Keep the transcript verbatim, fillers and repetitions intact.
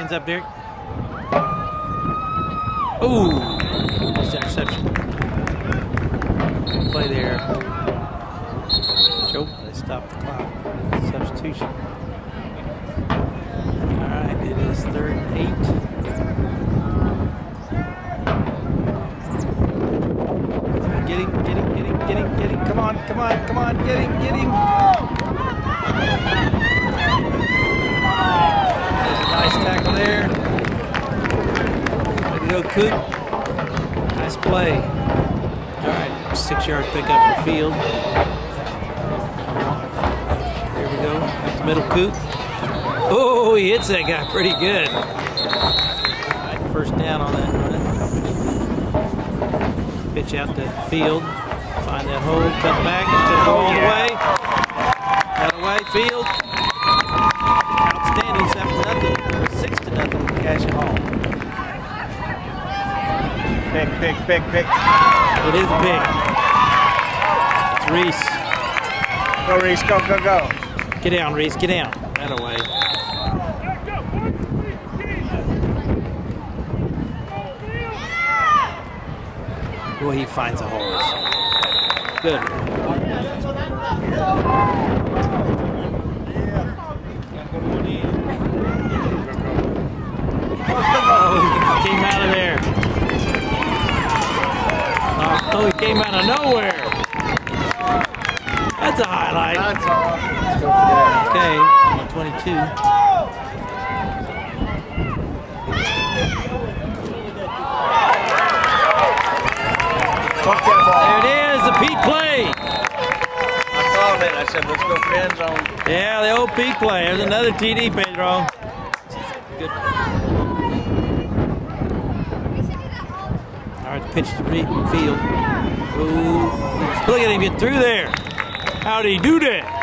Hands up, Derek. Ooh, that's interception. Good play there. Joe, they stopped the clock. Substitution. All right, it is third and eight. Get him, get him, get him, get him, get him. Come on, come on, come on, get him, get him. There's a nice tackle there. Way to go, Coot. Nice play. All right, six-yard pickup for Field. There we go. Up the middle, Coot. Oh, he hits that guy pretty good. All right, first down on that run. Pitch out to Field. Find that hole, cut back, it's going to go all the way. Out of the way, Field. Outstanding, seven to nothing, six to nothing, CASCIA Hall. Pick, pick, pick, pick. It is big. It's Reese. Go, Reese, go, go, go. Get down, Reese, get down. That away. Boy, he finds the holes. Good. Oh, he came out of there. Oh, he came out of nowhere. That's a highlight. That's all. Okay, twenty-two. There it is, the peak play. I called it. I said, let's go for the end zone. Yeah, the old peak play. There's another T D, Pedro. Good. All right, pitch to Field. Ooh, look at him get through there. How did he do that?